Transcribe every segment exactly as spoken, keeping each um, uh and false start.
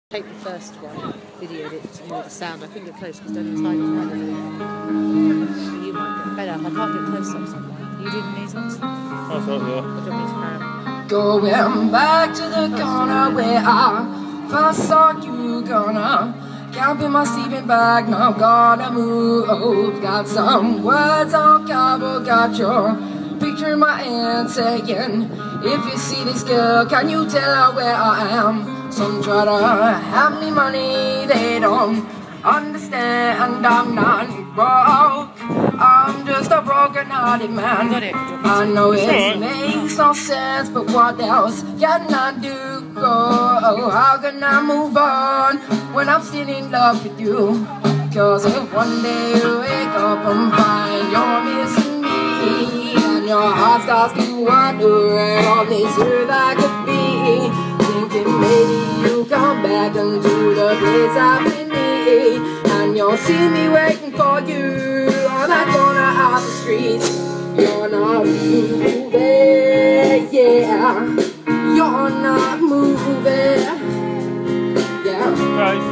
Take the first one, videoed it to hear the sound. I couldn't get close because Daniel's hiding behind everything. You might get better. I can't get close up somewhere. You doing these ones? That's right, yeah. Or do you want me to carry on? Going back to the corner where I first saw you, gonna can't be my sleeping bag, now gotta move. Got some words on cardboard, got your picture in my hand saying, if you see this girl, can you tell her where I am? Some try to have me money, they don't understand. I'm not broke, I'm just a broken-hearted man. I know it makes no sense, but what else can I do? Oh, how can I move on when I'm still in love with you? Cause if one day you wake up and find you're missing me, and your heart starts to wander and on this earth I could be, thinking maybe you come back into the place I've been me, and you'll see me waiting for you on that corner of the street. You're not moving, yeah. You're not moving, yeah. Guys.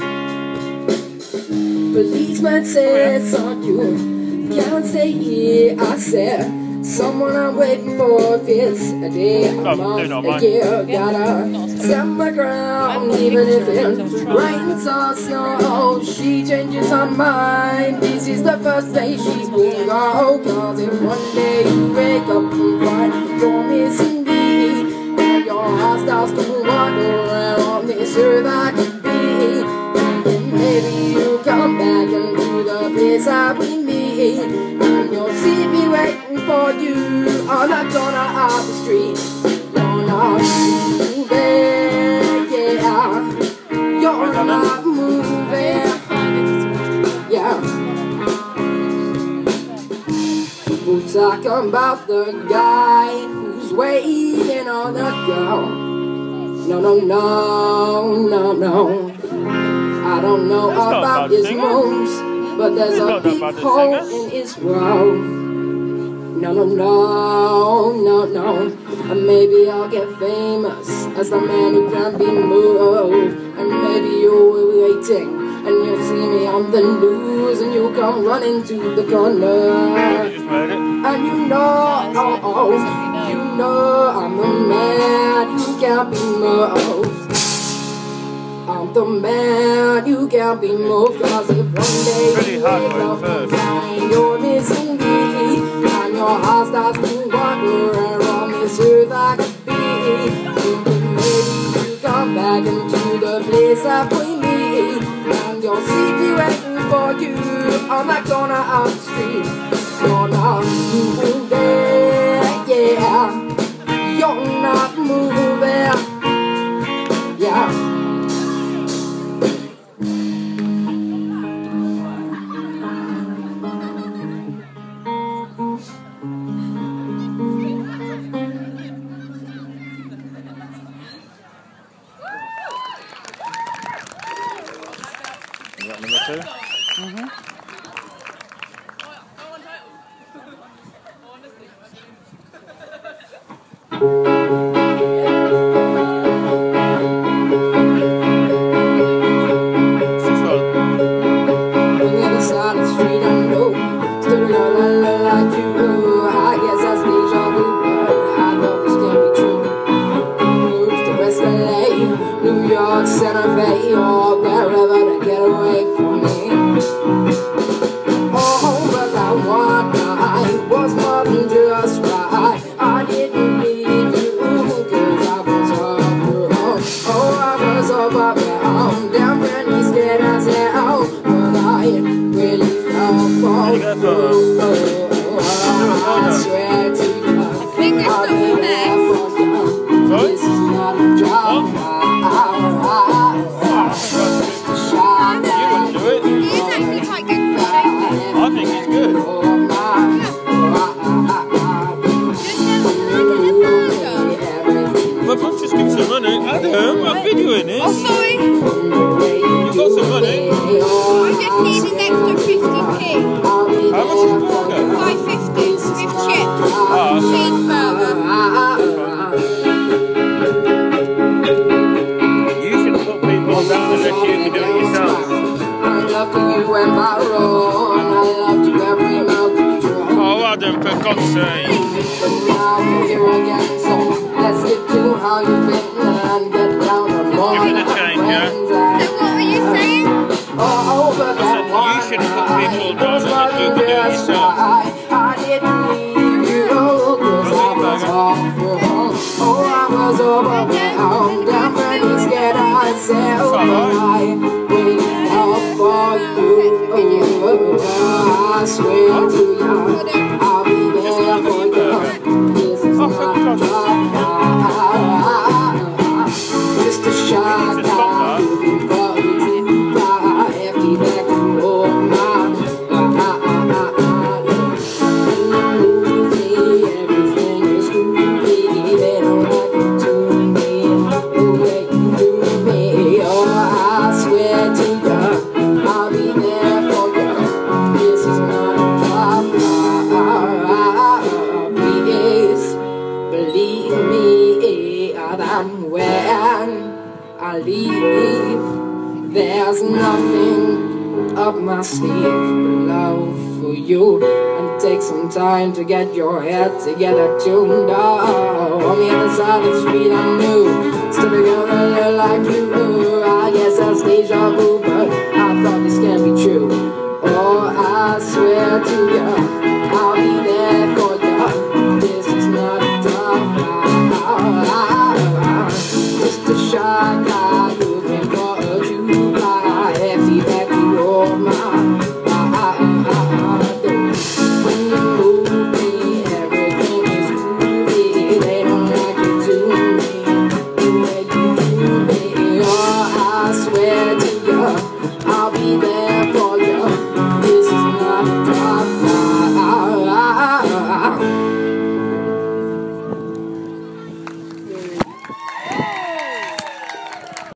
Policeman says on you can't stay here. I said someone I'm waiting for. If it's a day, a month, a year, gotta stand my ground, even if it rains or snow. She changes her mind. This is the first day she will go. Cause if one day you wake up and find you're missing me, and your heart starts to wander around on this earth I could be, thinking maybe you come back into the place I will be, and you'll see me waiting for you on that corner of the street. You're not moving, yeah. You're not moving, yeah. We'll talk about the guy who's waiting on the girl. No, no, no, no, no. I don't know about his moves, but there's a big hole in his world. No, no, no, no, no. And maybe I'll get famous as the man who can't be moved. And maybe you'll be waiting, and you'll see me on the news, and you'll come running to the corner. And you know, oh, oh, you know I'm the man who can't be moved. I'm the man you can't be moved. Cause if one day you wake up and find you're missing me, and your heart starts to wander around this earth I could be, thinking maybe you come back into the place I put me, and you'll see me waiting for you on that corner of the street. You're not moving, yeah. You're not moving, yeah. Is that number two? Mm-hmm. On the other side of the street, I know still la la la like you. I guess that's deja vu, but I know this can't be true. Moved to West L A, New York, Santa Fe, or wherever to get away from me. Oh, but that one night was more than just right. I didn't leave you, cause I was overwhelmed. Oh, I was overwhelmed, down when he's scared as hell. But I really fell for you. Oh, I swear to you, I'll be there for you. This is not a job. I think he's good. But I'm just giving some money. Adam, I'm videoing this. Oh, sorry. You've got some money. down unless you can do it yourself. I love you and borrow, and I loved you every mouth you draw. Oh, well done for God's sake. But now you're here again, so let's get to how you've been and get down on more. Give it a change, yeah? So what were you saying? Oh, but that I said you should have put people down unless you can do it yourself. I didn't leave you, cause I was awful. Oh, I was overwhelmed, I'm pretty scared I said, oh, I waited up for you. I swear to you, I'll be there for you. This is my job. Just a shot now, looking for you to die. Every back to all my everything is cool. They don't like it to me, the way you do me. Oh, I swear to you, I'll be there for you. This is my job. Please believe me that when I leave, there's nothing up my sleeve but love for you. And take some time to get your head together tuned up. On the other side of the street I knew, still a girl that looked like you.